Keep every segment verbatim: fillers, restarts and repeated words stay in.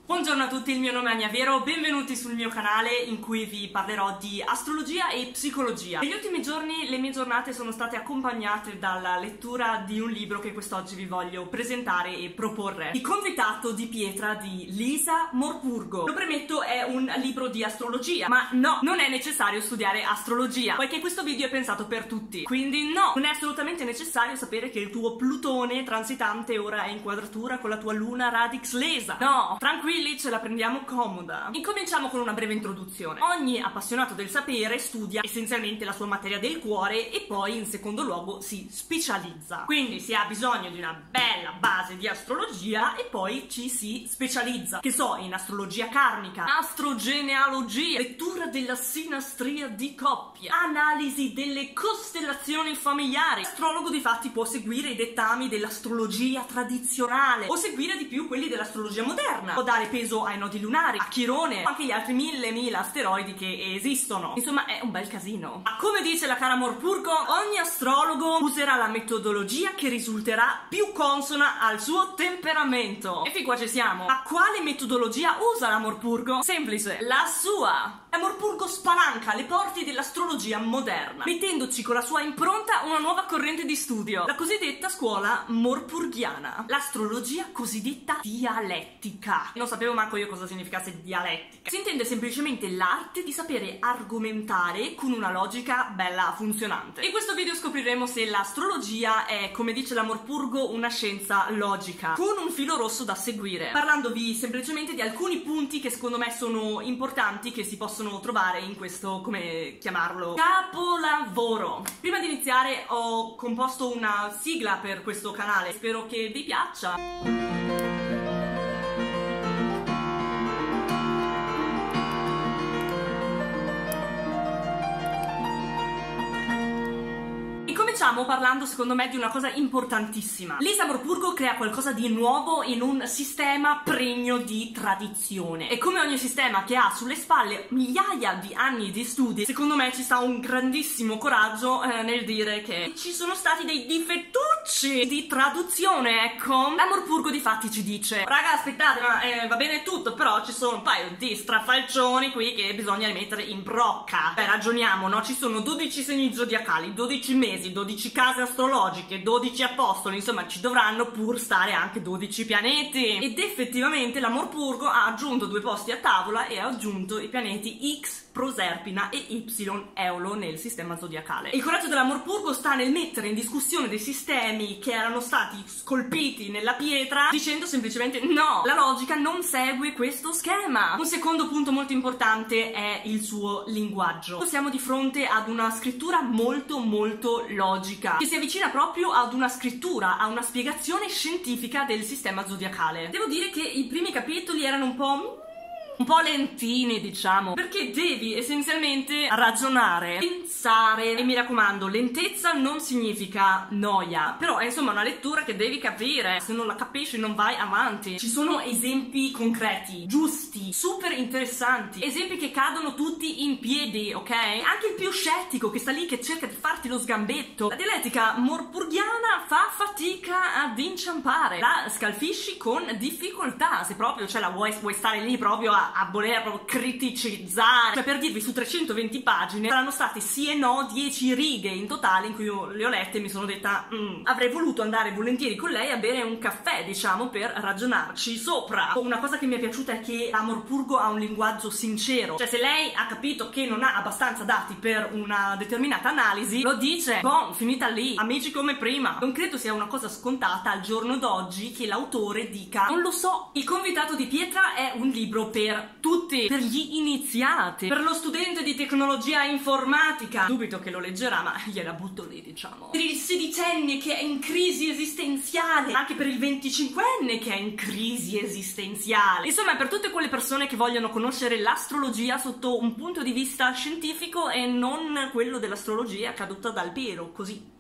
Buongiorno a tutti, il mio nome è Ania Vero, benvenuti sul mio canale in cui vi parlerò di astrologia e psicologia. Negli ultimi giorni le mie giornate sono state accompagnate dalla lettura di un libro che quest'oggi vi voglio presentare e proporre. Il convitato di pietra di Lisa Morpurgo. Lo premetto, è un libro di astrologia, ma no, non è necessario studiare astrologia, poiché questo video è pensato per tutti. Quindi no, non è assolutamente necessario sapere che il tuo Plutone transitante ora è in quadratura con la tua luna radix lesa. No, tranquilli, ce la prendiamo comoda. Incominciamo con una breve introduzione. Ogni appassionato del sapere studia essenzialmente la sua materia del cuore e poi in secondo luogo si specializza. Quindi si ha bisogno di una bella base di astrologia e poi ci si specializza. Che so, in astrologia karmica, astrogenealogia, lettura della sinastria di coppia, analisi delle costellazioni familiari. L'astrologo di fatti può seguire i dettami dell'astrologia tradizionale o seguire di più quelli dell'astrologia moderna. Può dare peso ai nodi lunari, a Chirone, o anche gli altri mille mila asteroidi che esistono. Insomma, è un bel casino. Ma come dice la cara Morpurgo, ogni astrologo userà la metodologia che risulterà più consona al suo temperamento. E fin qua ci siamo. Ma quale metodologia usa la Morpurgo? Semplice, la sua. La Morpurgo spalanca le porte dell'astrologia moderna, mettendoci con la sua impronta una nuova corrente di studio, la cosiddetta scuola morpurghiana, l'astrologia cosiddetta dialettica. Non sapevo manco io cosa significasse dialettica. Si intende semplicemente l'arte di sapere argomentare con una logica bella funzionante. In questo video scopriremo se l'astrologia è, come dice la Morpurgo, una scienza logica, con un filo rosso da seguire, parlandovi semplicemente di alcuni punti che secondo me sono importanti, che si possono trovare in questo, come chiamarlo, capolavoro. Prima di iniziare ho composto una sigla per questo canale, spero che vi piaccia. Cominciamo parlando secondo me di una cosa importantissima. Lisa Morpurgo crea qualcosa di nuovo in un sistema pregno di tradizione e come ogni sistema che ha sulle spalle migliaia di anni di studi, secondo me ci sta un grandissimo coraggio eh, nel dire che ci sono stati dei difettucci di traduzione, ecco. La Morpurgo di fatti ci dice: raga, aspettate, ma eh, va bene tutto, però ci sono un paio di strafalcioni qui che bisogna rimettere in brocca. Beh, ragioniamo, no? Ci sono dodici segni zodiacali, dodici mesi, dodici case astrologiche, dodici apostoli, insomma ci dovranno pur stare anche dodici pianeti. Ed effettivamente la Morpurgo ha aggiunto due posti a tavola e ha aggiunto i pianeti X, Proserpina e Y, Eolo nel sistema zodiacale. Il coraggio della Morpurgo sta nel mettere in discussione dei sistemi che erano stati scolpiti nella pietra, dicendo semplicemente no, la logica non segue questo schema. Un secondo punto molto importante è il suo linguaggio. Siamo di fronte ad una scrittura molto molto logica, che si avvicina proprio ad una scrittura, a una spiegazione scientifica del sistema zodiacale. Devo dire che i primi capitoli erano un po' un po' lentini, diciamo, perché devi essenzialmente ragionare, pensare, e mi raccomando, lentezza non significa noia, però è insomma una lettura che devi capire, se non la capisci non vai avanti. Ci sono esempi concreti, giusti, super interessanti, esempi che cadono tutti in piedi, ok? Anche il più scettico che sta lì che cerca di farti lo sgambetto, la dialettica morpurghiana fa fatica ad inciampare, la scalfisci con difficoltà, se proprio ce la vuoi, vuoi stare lì proprio a a voler proprio criticizzare. Cioè, per dirvi, su trecentoventi pagine saranno state sì e no dieci righe in totale in cui io le ho lette e mi sono detta mm, avrei voluto andare volentieri con lei a bere un caffè, diciamo, per ragionarci sopra. Una cosa che mi è piaciuta è che la Morpurgo ha un linguaggio sincero, cioè se lei ha capito che non ha abbastanza dati per una determinata analisi lo dice, boh, finita lì, amici come prima. Non credo sia una cosa scontata al giorno d'oggi che l'autore dica non lo so. Il convitato di pietra è un libro per tutti, per gli iniziati, per lo studente di tecnologia informatica. Dubito che lo leggerà, ma gliela butto lì, diciamo. Per il sedicenne che è in crisi esistenziale, anche per il venticinquenne che è in crisi esistenziale. Insomma, per tutte quelle persone che vogliono conoscere l'astrologia sotto un punto di vista scientifico e non quello dell'astrologia caduta dal pero, così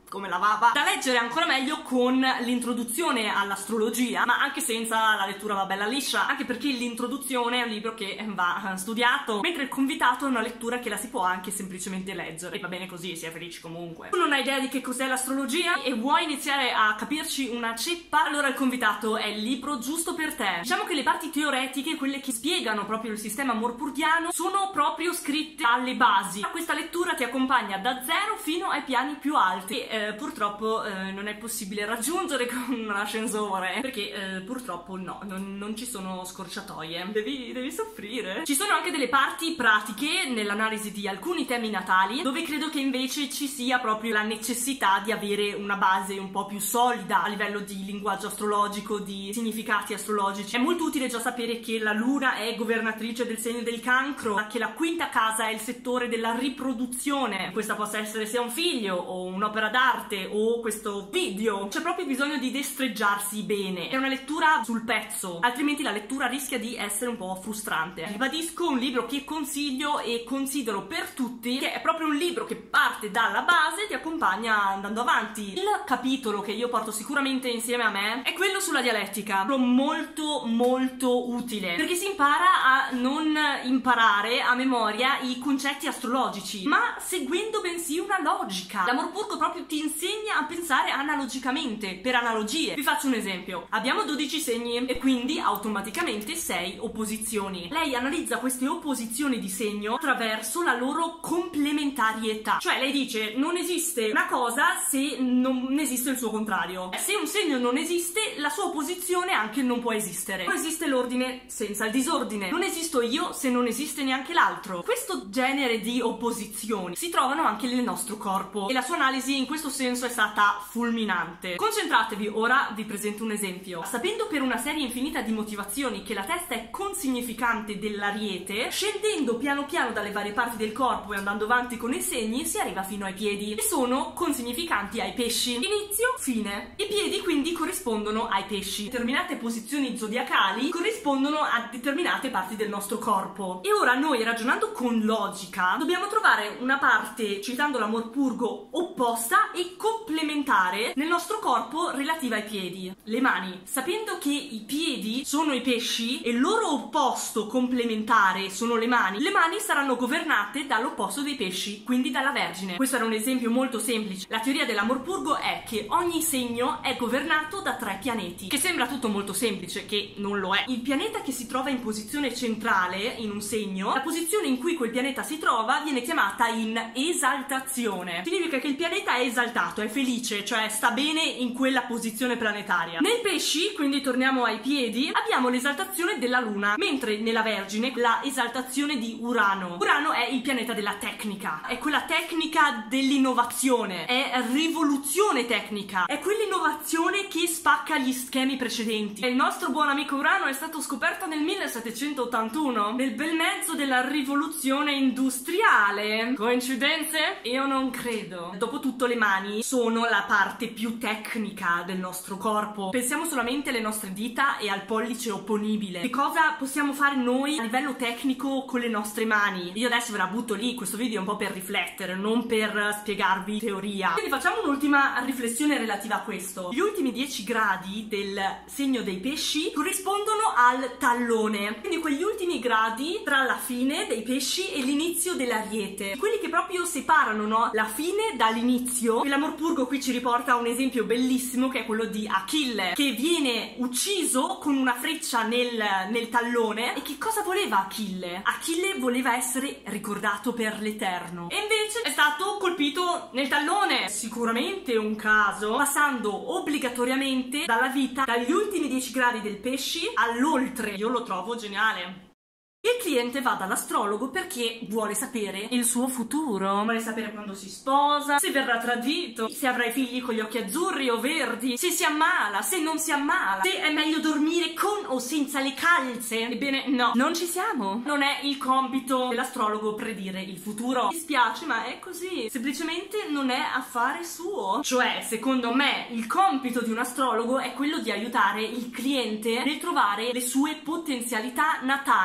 come lavava, da leggere ancora meglio con l'introduzione all'astrologia, ma anche senza la lettura va bella liscia, anche perché l'introduzione è un libro che va studiato, mentre il convitato è una lettura che la si può anche semplicemente leggere, e va bene così, si è felici comunque. Tu non hai idea di che cos'è l'astrologia e vuoi iniziare a capirci una ceppa? Allora il convitato è il libro giusto per te. Diciamo che le parti teoretiche, quelle che spiegano proprio il sistema morpurgiano, sono proprio scritte alle basi. Questa lettura ti accompagna da zero fino ai piani più alti e eh, purtroppo eh, non è possibile raggiungere con l'ascensore, perché eh, purtroppo no, non, non ci sono scorciatoie, devi, devi soffrire. Ci sono anche delle parti pratiche nell'analisi di alcuni temi natali, dove credo che invece ci sia proprio la necessità di avere una base un po' più solida a livello di linguaggio astrologico, di significati astrologici. È molto utile già sapere che la luna è governatrice del segno del cancro, che la quinta casa è il settore della riproduzione, questa possa essere sia un figlio o un'opera d'arte o questo video. C'è proprio bisogno di destreggiarsi bene, è una lettura sul pezzo, altrimenti la lettura rischia di essere un po' frustrante. Ribadisco, un libro che consiglio e considero per tutti, che è proprio un libro che parte dalla base e ti accompagna andando avanti. Il capitolo che io porto sicuramente insieme a me è quello sulla dialettica, molto molto utile, perché si impara a non imparare a memoria i concetti astrologici, ma seguendo bensì una logica. La Morpurgo proprio ti insegna a pensare analogicamente, per analogie. Vi faccio un esempio: abbiamo dodici segni e quindi automaticamente sei opposizioni. Lei analizza queste opposizioni di segno attraverso la loro complementarietà, cioè lei dice non esiste una cosa se non esiste il suo contrario. Se un segno non esiste, la sua opposizione anche non può esistere. Non esiste l'ordine senza il disordine, non esisto io se non esiste neanche l'altro. Questo genere di opposizioni si trovano anche nel nostro corpo e la sua analisi in questo senso è stata fulminante. Concentratevi, ora vi presento un esempio. Sapendo per una serie infinita di motivazioni che la testa è consignificante dell'Ariete, scendendo piano piano dalle varie parti del corpo e andando avanti con i segni si arriva fino ai piedi, che sono consignificanti ai pesci. Inizio, fine. I piedi quindi corrispondono ai pesci. Determinate posizioni zodiacali corrispondono a determinate parti del nostro corpo. E ora noi, ragionando con logica, dobbiamo trovare una parte, citando la Morpurgo, opposta e complementare nel nostro corpo relativa ai piedi. Le mani. Sapendo che i piedi sono i pesci e il loro opposto complementare sono le mani, le mani saranno governate dall'opposto dei pesci, quindi dalla Vergine. Questo era un esempio molto semplice. La teoria della Morpurgo è che ogni segno è governato da tre pianeti, che sembra tutto molto semplice, che non lo è. Il pianeta che si trova in posizione centrale in un segno, la posizione in cui quel pianeta si trova viene chiamata in esaltazione. Significa che il pianeta è esaltato, è felice, cioè sta bene in quella posizione planetaria. Nei pesci, quindi torniamo ai piedi, abbiamo l'esaltazione della Luna, mentre nella Vergine la esaltazione di Urano. Urano è il pianeta della tecnica, è quella tecnica dell'innovazione, è rivoluzione tecnica, è quell'innovazione che spacca gli schemi precedenti. E il nostro buon amico Urano è stato scoperto nel millesettecentottantuno, nel bel mezzo della rivoluzione industriale. Coincidenze? Io non credo. Dopotutto le mani sono la parte più tecnica del nostro corpo. Pensiamo solamente alle nostre dita e al pollice opponibile. Che cosa possiamo fare noi a livello tecnico con le nostre mani? Io adesso ve la butto lì, questo video è un po' per riflettere, non per spiegarvi teoria. Quindi facciamo un'ultima riflessione relativa a questo. Gli ultimi dieci gradi del segno dei pesci corrispondono al tallone, quindi quegli ultimi gradi tra la fine dei pesci e l'inizio dell'Ariete, quelli che proprio separano, no? La fine dall'inizio. E la Morpurgo qui ci riporta un esempio bellissimo, che è quello di Achille, che viene ucciso con una freccia nel, nel tallone. E che cosa voleva Achille? Achille voleva essere ricordato per l'eterno, e invece è stato colpito nel tallone. Sicuramente un caso, passando obbligatoriamente dalla vita, dagli ultimi dieci gradi del pesci all'oltre. Io lo trovo geniale. Il cliente va dall'astrologo perché vuole sapere il suo futuro, vuole sapere quando si sposa, se verrà tradito, se avrà i figli con gli occhi azzurri o verdi, se si ammala, se non si ammala, se è meglio dormire con o senza le calze. Ebbene no, non ci siamo. Non è il compito dell'astrologo predire il futuro. Mi spiace, ma è così. Semplicemente non è affare suo. Cioè, secondo me, il compito di un astrologo è quello di aiutare il cliente nel trovare le sue potenzialità natali e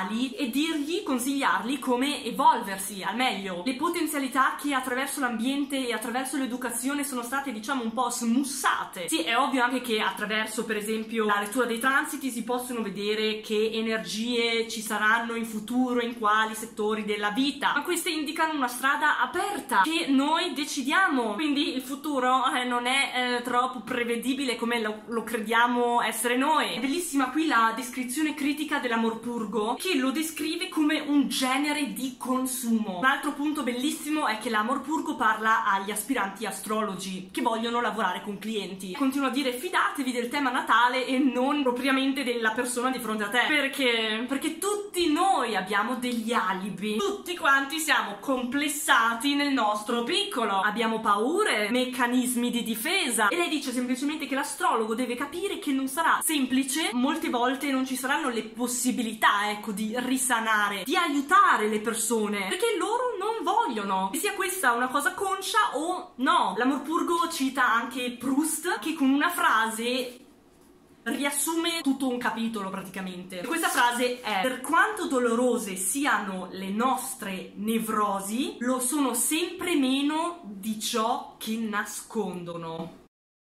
dirgli, consigliargli come evolversi al meglio. Le potenzialità che attraverso l'ambiente e attraverso l'educazione sono state, diciamo, un po' smussate. Sì, è ovvio anche che attraverso, per esempio, la lettura dei transiti si possono vedere che energie ci saranno in futuro, in quali settori della vita, ma queste indicano una strada aperta che noi decidiamo, quindi il futuro eh, non è eh, troppo prevedibile come lo, lo crediamo essere noi. È bellissima qui la descrizione critica dell'amor purgo, che lo descrive come un genere di consumo. Un altro punto bellissimo è che l'amor purgo parla agli aspiranti astrologi che vogliono lavorare con clienti. Continua a dire: fidatevi del tema natale e non propriamente della persona di fronte a te, perché perché tutti noi abbiamo degli alibi, tutti quanti siamo complessati nel nostro piccolo, abbiamo paure, meccanismi di difesa, e lei dice semplicemente che l'astrologo deve capire che non sarà semplice, molte volte non ci saranno le possibilità, ecco, di risanare, di aiutare le persone, perché loro non vogliono, che sia questa una cosa conscia o no. L'amor purgo cita anche Proust, che con una frase riassume tutto un capitolo praticamente. Questa frase è: per quanto dolorose siano le nostre nevrosi, lo sono sempre meno di ciò che nascondono.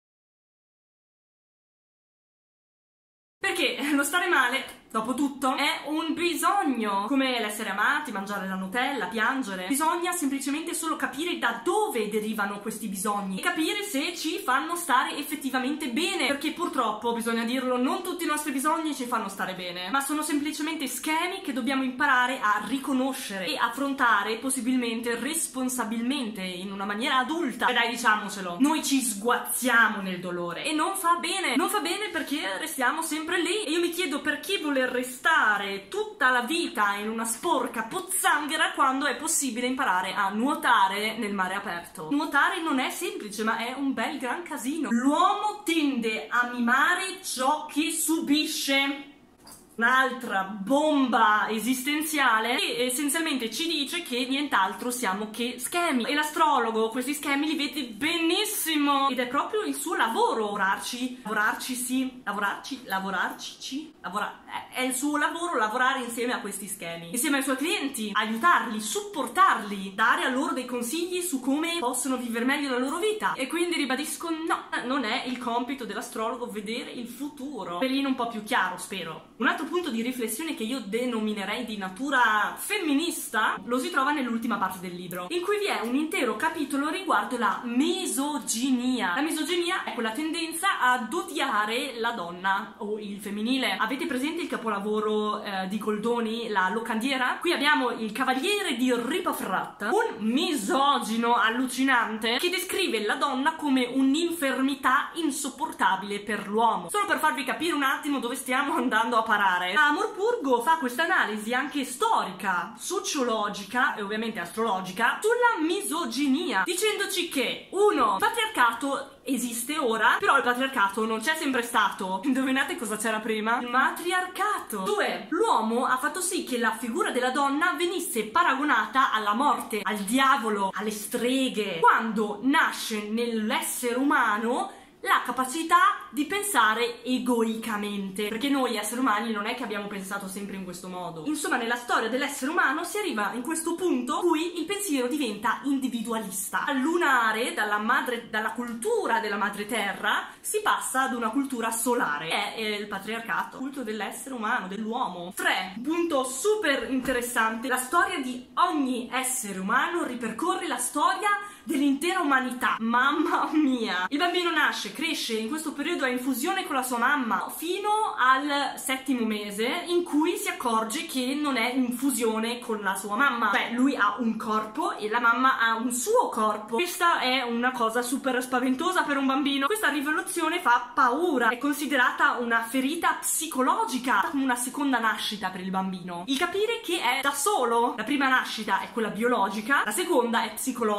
Perché lo stare male, dopo tutto, è un bisogno, come l'essere amati, mangiare la Nutella, piangere. Bisogna semplicemente solo capire da dove derivano questi bisogni e capire se ci fanno stare effettivamente bene, perché purtroppo, bisogna dirlo, non tutti i nostri bisogni ci fanno stare bene, ma sono semplicemente schemi che dobbiamo imparare a riconoscere e affrontare possibilmente responsabilmente, in una maniera adulta. E dai, diciamocelo, noi ci sguazziamo nel dolore e non fa bene, non fa bene perché restiamo sempre lì. E io mi chiedo per chi vuole restare tutta la vita in una sporca pozzanghera quando è possibile imparare a nuotare nel mare aperto. Nuotare non è semplice, ma è un bel gran casino. L'uomo tende a mimare ciò che subisce. Un'altra bomba esistenziale che essenzialmente ci dice che nient'altro siamo che schemi, e l'astrologo questi schemi li vede benissimo ed è proprio il suo lavoro. Lavorarci, lavorarci sì, lavorarci, lavorarci, lavora... è il suo lavoro lavorare insieme a questi schemi, insieme ai suoi clienti, aiutarli, supportarli, dare a loro dei consigli su come possono vivere meglio la loro vita. E quindi ribadisco, no, non è il compito dell'astrologo vedere il futuro, pelino un po' più chiaro, spero. Un altro punto di riflessione che io denominerei di natura femminista lo si trova nell'ultima parte del libro, in cui vi è un intero capitolo riguardo la misoginia. La misoginia è quella tendenza ad odiare la donna o il femminile. Avete presente il capolavoro eh, di Goldoni, La locandiera? Qui abbiamo il cavaliere di Ripafratt, un misogino allucinante che descrive la donna come un'infermità insopportabile per l'uomo. Solo per farvi capire un attimo dove stiamo andando a parare. Amor purgo fa questa analisi anche storica, sociologica e ovviamente astrologica sulla misoginia, dicendoci che uno, il patriarcato esiste ora, però il patriarcato non c'è sempre stato. Indovinate cosa c'era prima? Il matriarcato. Due, l'uomo ha fatto sì che la figura della donna venisse paragonata alla morte, al diavolo, alle streghe, quando nasce nell'essere umano la capacità di pensare egoicamente, perché noi esseri umani non è che abbiamo pensato sempre in questo modo. Insomma, nella storia dell'essere umano si arriva in questo punto in cui il pensiero diventa individualista. Al lunare, dalla madre, dalla cultura della madre terra, si passa ad una cultura solare, è, è il patriarcato, il culto dell'essere umano, dell'uomo. Tre, punto super interessante: la storia di ogni essere umano ripercorre la storia dell'intera umanità. Mamma mia! Il bambino nasce, cresce in questo periodo a infusione con la sua mamma fino al settimo mese, in cui si accorge che non è in fusione con la sua mamma, cioè lui ha un corpo e la mamma ha un suo corpo. Questa è una cosa super spaventosa per un bambino. Questa rivoluzione fa paura, è considerata una ferita psicologica, come una seconda nascita per il bambino. Il capire che è da solo, la prima nascita è quella biologica, la seconda è psicologica.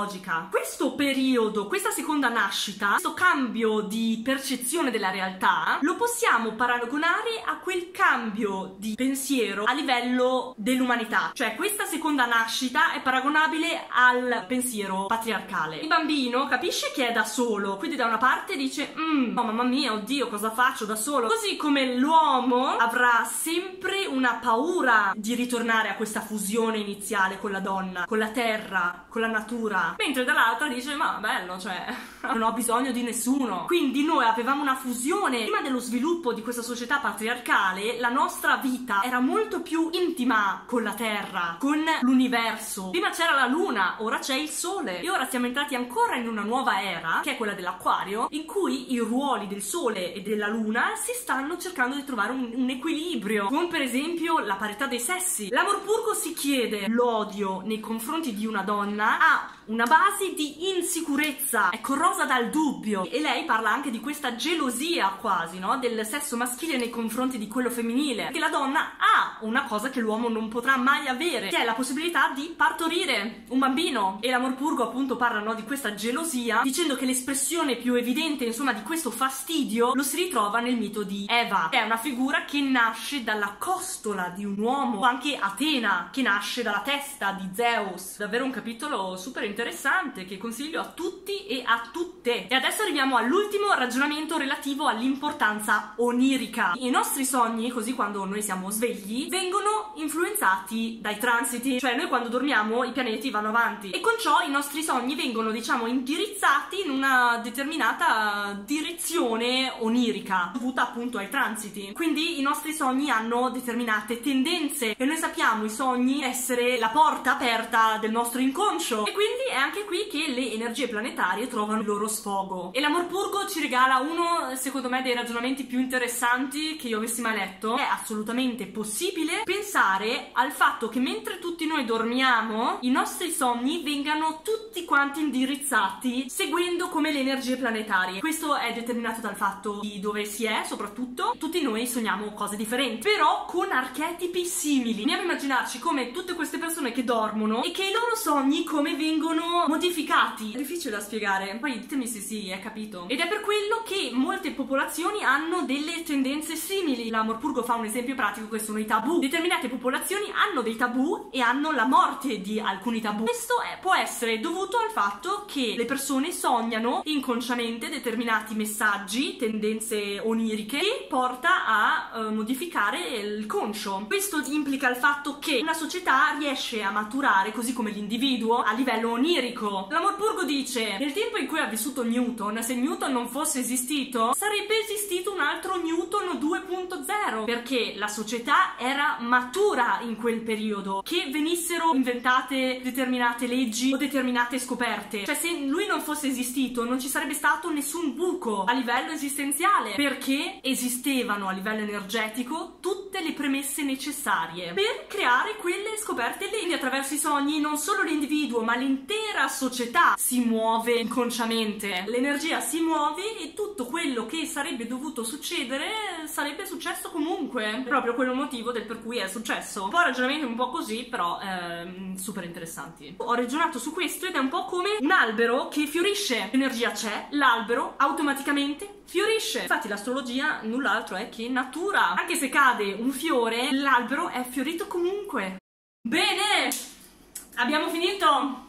Questo periodo, questa seconda nascita, questo cambio di percezione della realtà, lo possiamo paragonare a quel cambio di pensiero a livello dell'umanità. Cioè questa seconda nascita è paragonabile al pensiero patriarcale. Il bambino capisce che è da solo, quindi da una parte dice mm, oh mamma mia, oddio, cosa faccio da solo? Così come l'uomo avrà sempre una paura di ritornare a questa fusione iniziale con la donna, con la terra, con la natura, mentre dall'altra dice ma bello, cioè non ho bisogno di nessuno. Quindi noi avevamo una fusione. Prima dello sviluppo di questa società patriarcale, la nostra vita era molto più intima con la terra, con l'universo. Prima c'era la luna, ora c'è il sole, e ora siamo entrati ancora in una nuova era, che è quella dell'Acquario, in cui i ruoli del sole e della luna si stanno cercando di trovare un, un equilibrio, con per esempio la parità dei sessi. L'amor purgo si chiede l'odio nei confronti di una donna ha una base di insicurezza, è corrosa dal dubbio, e lei parla anche di questa gelosia quasi, no? Del sesso maschile nei confronti di quello femminile, che la donna ha una cosa che l'uomo non potrà mai avere, che è la possibilità di partorire un bambino. E l'amor purgo appunto parla, no, di questa gelosia, dicendo che l'espressione più evidente insomma di questo fastidio lo si ritrova nel mito di Eva, che è una figura che nasce dalla costola di un uomo, o anche Atena che nasce dalla testa di Zeus. Davvero un capitolo super interessante che consiglio a tutti e a tutte. E adesso arriviamo all'ultimo ragionamento relativo all'importanza onirica. I nostri sogni, così quando noi siamo svegli, vengono influenzati dai transiti, cioè noi quando dormiamo i pianeti vanno avanti e con ciò i nostri sogni vengono, diciamo, indirizzati in una determinata direzione onirica dovuta appunto ai transiti. Quindi i nostri sogni hanno determinate tendenze e noi sappiamo i sogni essere la porta aperta del nostro inconscio, e quindi è anche qui che le energie planetarie trovano il loro sfogo. E l'amor purgo ci regala uno, secondo me, dei ragionamenti più interessanti che io avessi mai letto. È assolutamente possibile pensare al fatto che mentre tutti noi dormiamo, i nostri sogni vengano tutti quanti indirizzati seguendo come le energie planetarie. Questo è determinato dal fatto di dove si è, soprattutto. Tutti noi sogniamo cose differenti, però con archetipi simili. Andiamo a immaginarci come tutte queste persone che dormono e che i loro sogni come vengono modificati. È difficile da spiegare, poi ditemi se sì, è capito. Ed è per quello che molte popolazioni hanno delle tendenze simili. L'amor purgo fa un esempio pratico che sono i tabù. Determinate popolazioni hanno dei tabù e hanno la morte di alcuni tabù. Questo è, può essere dovuto al fatto che le persone sognano inconsciamente determinati messaggi, tendenze oniriche, che porta a uh, modificare il conscio. Questo implica il fatto che una società riesce a maturare, così come l'individuo, a livello onirico. L'amor purgo dice: nel tempo in cui ha vissuto Newton, se Newton non fosse esistito, sarebbe esistito un altro Newton due punto zero, perché la società era matura in quel periodo, che venissero inventate determinate leggi o determinate scoperte. Cioè, se lui non fosse esistito, non ci sarebbe stato nessun buco a livello esistenziale, perché esistevano a livello energetico tutte le premesse necessarie per creare quelle scoperte lì. Quindi attraverso i sogni non solo l'individuo ma l'intera società si muove inconsciamente, l'energia si muove e tutto quello che sarebbe dovuto succedere sarebbe successo comunque, proprio quello motivo del per cui è successo. Un po' ragionamenti un po' così, però ehm, super interessanti. Ho ragionato su questo ed è un po' come un albero che fiorisce, l'energia c'è, l'albero automaticamente fiorisce. Infatti l'astrologia null'altro è che natura. Anche se cade un fiore, l'albero è fiorito comunque. Bene, abbiamo finito.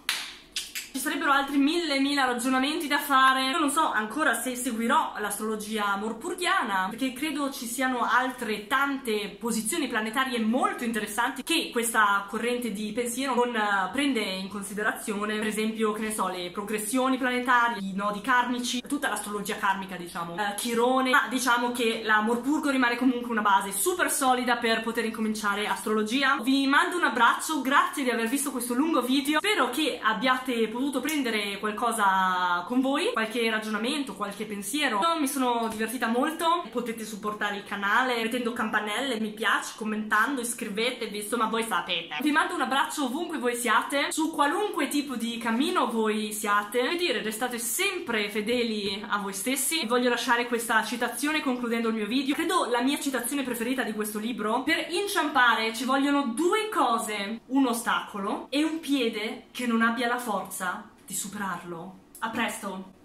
Ci sarebbero altri mille mila ragionamenti da fare. Io non so ancora se seguirò l'astrologia amorpurghiana, perché credo ci siano altre tante posizioni planetarie molto interessanti che questa corrente di pensiero non prende in considerazione. Per esempio, che ne so, le progressioni planetarie, i nodi karmici, tutta l'astrologia karmica, diciamo, eh, Chirone. Ma diciamo che l'amorpurgo rimane comunque una base super solida per poter incominciare astrologia. Vi mando un abbraccio, grazie di aver visto questo lungo video. Spero che abbiate potuto potuto prendere qualcosa con voi, qualche ragionamento, qualche pensiero. Io mi sono divertita molto. Potete supportare il canale mettendo campanelle, mi piace, commentando, iscrivetevi, insomma voi sapete. Vi mando un abbraccio ovunque voi siate, su qualunque tipo di cammino voi siate. Che dire, restate sempre fedeli a voi stessi. Voglio lasciare questa citazione concludendo il mio video. Credo la mia citazione preferita di questo libro: per inciampare ci vogliono due cose, un ostacolo e un piede che non abbia la forza di superarlo. A presto!